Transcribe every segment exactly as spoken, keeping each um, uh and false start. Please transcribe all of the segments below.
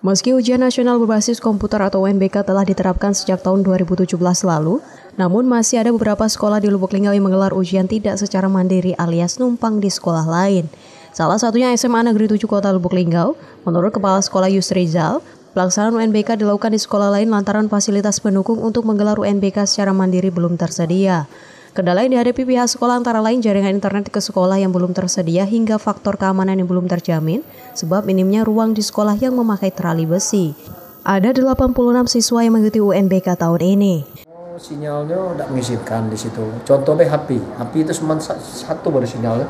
Meski ujian nasional berbasis komputer atau U N B K telah diterapkan sejak tahun dua ribu tujuh belas lalu, namun masih ada beberapa sekolah di Lubuk Linggau yang menggelar ujian tidak secara mandiri alias numpang di sekolah lain. Salah satunya S M A Negeri tujuh Kota Lubuk Linggau. Menurut Kepala Sekolah Yusrizal, pelaksanaan U N B K dilakukan di sekolah lain lantaran fasilitas pendukung untuk menggelar U N B K secara mandiri belum tersedia. Kendala yang dihadapi pihak sekolah antara lain jaringan internet ke sekolah yang belum tersedia hingga faktor keamanan yang belum terjamin sebab minimnya ruang di sekolah yang memakai terali besi. Ada delapan puluh enam siswa yang mengikuti U N B K tahun ini. Oh, sinyalnya tidak mengizinkan di situ. Contohnya H P, H P itu cuma satu baru sinyalnya.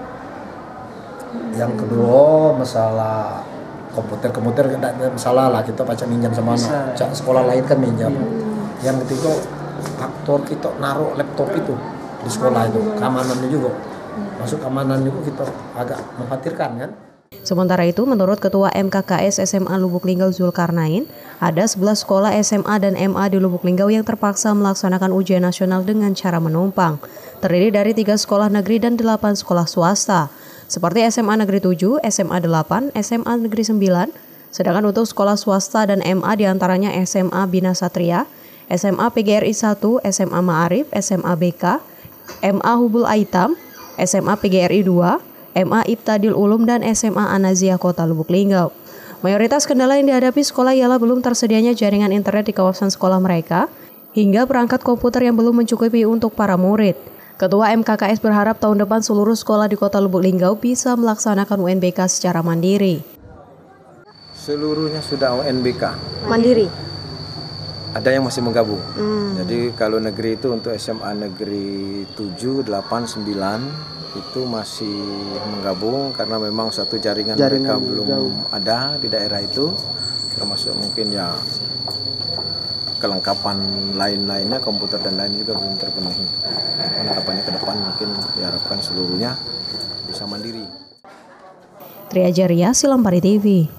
Yang kedua masalah komputer-komputer tidak ada masalah lah, kita baca minjam sama anak. Sekolah lain kan minjam. Yang ketiga faktor kita naruh laptop itu di sekolah itu, keamanannya juga. Masuk keamanan juga kita agak mengkhawatirkan kan. Sementara itu, menurut Ketua M K K S S M A Lubuk Linggau Zulkarnain, ada sebelas sekolah S M A dan M A di Lubuk Linggau yang terpaksa melaksanakan ujian nasional dengan cara menumpang. Terdiri dari tiga sekolah negeri dan delapan sekolah swasta, seperti S M A Negeri tujuh, S M A delapan, S M A Negeri sembilan, sedangkan untuk sekolah swasta dan M A diantaranya S M A Bina Satria, S M A P G R I satu, S M A Ma'arif, S M A B K, M A Hubul Aitam, S M A P G R I dua, M A Ibtadil Ulum, dan S M A An-Naziah Kota Lubuk Linggau. Mayoritas kendala yang dihadapi sekolah ialah belum tersedianya jaringan internet di kawasan sekolah mereka, hingga perangkat komputer yang belum mencukupi untuk para murid. Ketua M K K S berharap tahun depan seluruh sekolah di Kota Lubuk Linggau bisa melaksanakan U N B K secara mandiri. Seluruhnya sudah U N B K. Mandiri? Ada yang masih menggabung. Hmm. Jadi kalau negeri itu untuk S M A Negeri tujuh, delapan, sembilan itu masih menggabung karena memang satu jaringan, jaringan mereka belum jauh. Ada di daerah itu, termasuk mungkin ya kelengkapan lain-lainnya, komputer dan lain juga belum terpenuhi. Harapannya ke depan mungkin diharapkan seluruhnya bisa mandiri. Triajaria, Silampari T V.